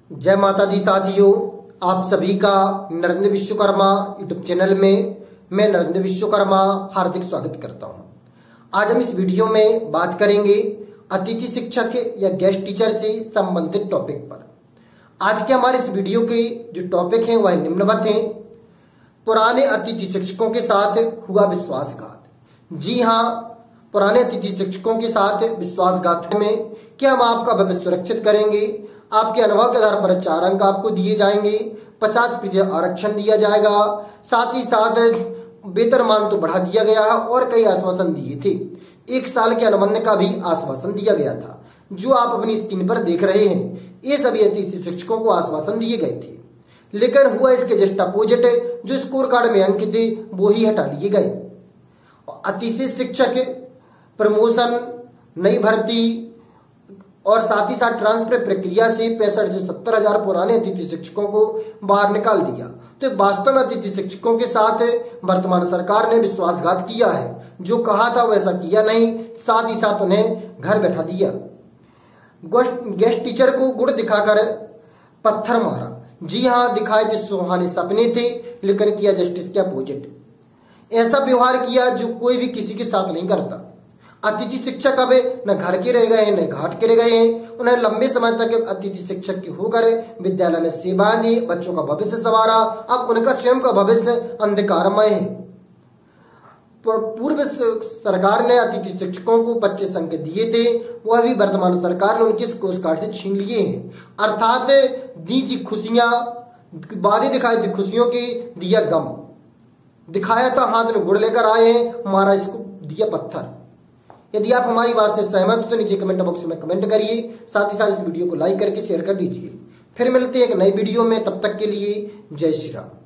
जय माता दी साथियों, आप सभी का नरेंद्र विश्वकर्मा यूट्यूब चैनल में मैं नरेंद्र विश्वकर्मा हार्दिक स्वागत करता हूं। आज हम इस वीडियो में बात करेंगे अतिथि शिक्षक या गेस्ट टीचर से संबंधित टॉपिक पर। आज के हमारे इस वीडियो के जो टॉपिक हैं वह निम्नवत हैं। पुराने अतिथि शिक्षकों के साथ हुआ विश्वासघात। जी हाँ, पुराने अतिथि शिक्षकों के साथ विश्वासघात में क्या हम आपका भविष्य सुरक्षित करेंगे। आपके अनुभव के आधार पर 4 अंक आपको दिए जाएंगे, 50% आरक्षण दिया जाएगा, साथ ही साथ वेतनमान तो बढ़ा दिया गया है और कई आश्वासन दिए थे। 1 साल के अनुबंध का भी आश्वासन दिया गया था। जो आप अपनी स्क्रीन पर देख रहे हैं, ये सभी अतिथि शिक्षकों को आश्वासन दिए गए थे, लेकिन हुआ इसके जस्ट अपोजिट। जो स्कोर कार्ड में अंक थे वो ही हटा लिए गए। अतिथि शिक्षक प्रमोशन, नई भर्ती और साथ ही साथ ट्रांसफर प्रक्रिया से 65 से 70 हजार पुराने अतिथि शिक्षकों को बाहर निकाल दिया। तो वास्तव में अतिथि शिक्षकों के साथ वर्तमान सरकार ने विश्वासघात किया है। जो कहा था वैसा किया नहीं, साथ ही साथ उन्हें घर बैठा दिया। गेस्ट टीचर को गुड़ दिखाकर पत्थर मारा। जी हाँ, दिखाए थे सुहाने सपने थे, लेकिन किया जस्टिस के अपोजिट। ऐसा व्यवहार किया जो कोई भी किसी के साथ नहीं करता। अतिथि शिक्षक अब न घर के रह गए हैं न घाट के रह गए हैं। उन्हें लंबे समय तक अतिथि शिक्षक के होकर विद्यालय में सेवाएं दी, बच्चों का भविष्य संवारा। अब उनका स्वयं का भविष्य अंधकारमय है। पूर्व सरकार ने अतिथि शिक्षकों को 25 अंक दिए थे, वह भी वर्तमान सरकार ने उनके स्कोर कार्ड से छीन लिए हैं। अर्थात दी थी खुशियां, वादे दिखाई थी खुशियों की, दिया गम। दिखाया था हाथ में गुड़ लेकर आए हैं, मारा इसको दिया पत्थर। यदि आप हमारी बात से सहमत हो तो नीचे कमेंट बॉक्स में कमेंट करिए, साथ ही साथ इस वीडियो को लाइक करके शेयर कर दीजिए। फिर मिलते हैं एक नई वीडियो में, तब तक के लिए जय श्री राम।